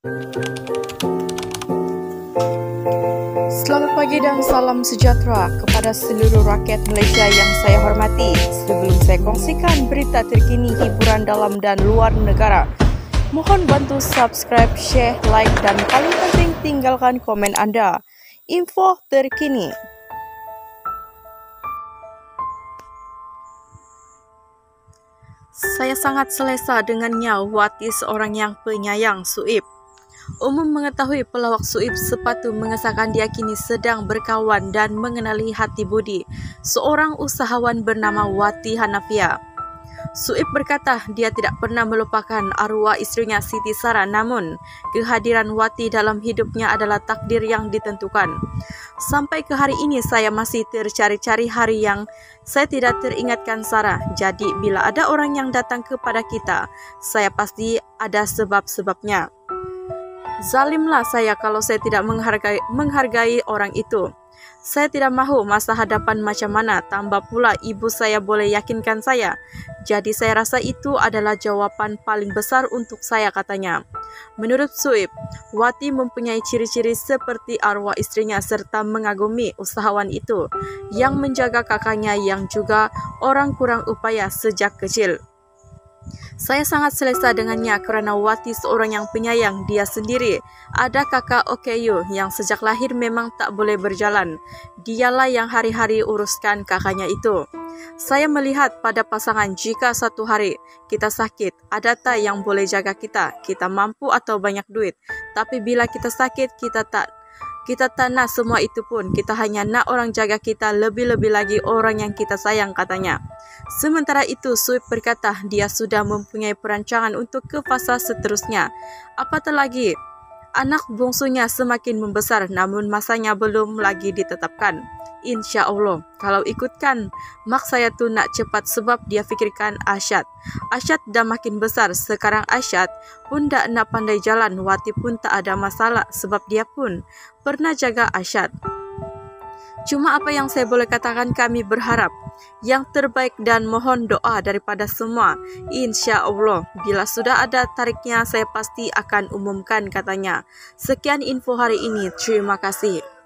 Selamat pagi dan salam sejahtera kepada seluruh rakyat Malaysia yang saya hormati. Sebelum saya kongsikan berita terkini hiburan dalam dan luar negara, mohon bantu subscribe, share, like dan paling penting tinggalkan komen anda. Info terkini. Saya sangat selesa dengannya Wati seorang yang penyayang Suib. Umum mengetahui pelawak Suib sepatu mengesahkan dia kini sedang berkawan dan mengenali hati budi seorang usahawan bernama Wati Hanafia. Suib berkata dia tidak pernah melupakan arwah istrinya Siti Sarah, namun kehadiran Wati dalam hidupnya adalah takdir yang ditentukan. Sampai ke hari ini saya masih tercari-cari hari yang saya tidak teringatkan Sarah. Jadi bila ada orang yang datang kepada kita, saya pasti ada sebab-sebabnya. Zalimlah saya kalau saya tidak menghargai orang itu. Saya tidak mahu masa hadapan macam mana, tambah pula ibu saya boleh yakinkan saya. Jadi saya rasa itu adalah jawapan paling besar untuk saya, katanya. Menurut Suib, Wati mempunyai ciri-ciri seperti arwah istrinya serta mengagumi usahawan itu yang menjaga kakaknya yang juga orang kurang upaya sejak kecil. Saya sangat selesa dengannya kerana Wati seorang yang penyayang dia sendiri. Ada kakak Okeyu yang sejak lahir memang tak boleh berjalan. Dialah yang hari-hari uruskan kakaknya itu. Saya melihat pada pasangan jika satu hari kita sakit, ada tak yang boleh jaga kita? Kita mampu atau banyak duit. Tapi bila kita sakit, kita tak nak semua itu pun. Kita hanya nak orang jaga kita, lebih-lebih lagi orang yang kita sayang, katanya. Sementara itu, Suib berkata dia sudah mempunyai perancangan untuk ke fasa seterusnya. Apatah lagi, anak bungsunya semakin membesar namun masanya belum lagi ditetapkan. Insya Allah, kalau ikutkan mak saya tu nak cepat sebab dia fikirkan Asyad. Asyad dah makin besar, sekarang Asyad pun dah nak pandai jalan. Wati pun tak ada masalah sebab dia pun pernah jaga Asyad. Cuma apa yang saya boleh katakan, kami berharap yang terbaik dan mohon doa daripada semua. Insya Allah, bila sudah ada tariknya saya pasti akan umumkan, katanya. Sekian info hari ini, terima kasih.